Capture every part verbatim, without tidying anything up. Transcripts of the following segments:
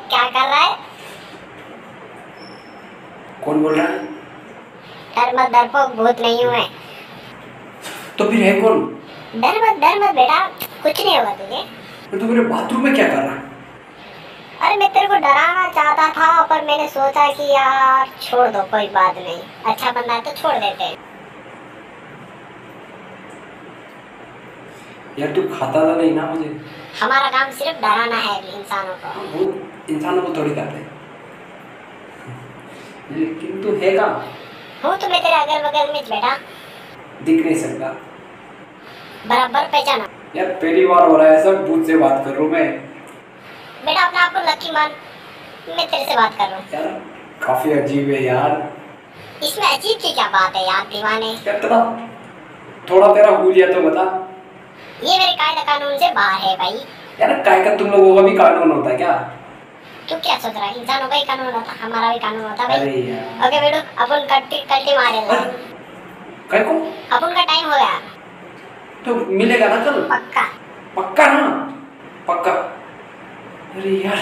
क्या कर रहा है? कौन बोल रहा है? डर मत डरपोक, भूत नहीं हूँ मैं। तो फिर है कौन? डर मत डर मत बेटा, कुछ नहीं होगा तुझे। तो तू मेरे बाथरूम में क्या कर रहा है? अरे मैं तेरे को डराना चाहता था, पर मैंने सोचा कि यार छोड़ दो, कोई बात नहीं, अच्छा बंदा है तो छोड़ देते हैं। यार तू खाता तो नहीं ना मुझे? हमारा काम सिर्फ डराना है इंसानों को। भूत इंसानों को थोड़ी खाते हैं। लेकिन तू है कहाँ? हूँ तो मैं तेरे अगल बगल में बेटा। दिख नहीं सकता। बराबर पहचाना। यार पहली बार हो रहा है सब, भूत से बात कर रहा हूँ मैं। बेटा अपने आप को लकी मान, मैं तेरे से बात कर रहा हूँ। यार काफी अजीब है यार। इसमें अजीब की क्या बात है यार दीवाने? यार तेरा थोड़ा तेरा हुलिया तो बता। ये मेरे कायदा कानून से बाहर है भाई। यार काय का तुम लोगों का भी कानून होता है क्या? तू क्या सोच रहा है? इंसानों का ही कानून होता, हमारा भी कानून होता भाई। अरे यार। ओके बेटू, अपन कल्टी कल्टी मारे ला। काय को? अपन का टाइम हो गया। तो मिलेगा ना कल? पक्का पक्का ना? पक्का। अरे यार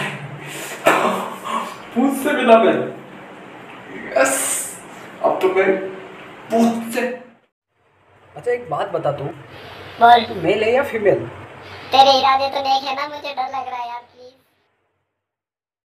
भूत से मिला मैं। यस, अब तो मैं भूत से। अच्छा एक बात बता तू, बोल। मेल है या फीमेल? तेरे इरादे तो नेक है ना, मुझे डर लग रहा है यार।